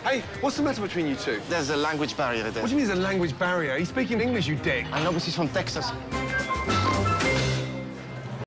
Hey, what's the matter between you two? There's a language barrier there. What do you mean there's a language barrier? He's speaking English, you dick. I know, but he's from Texas.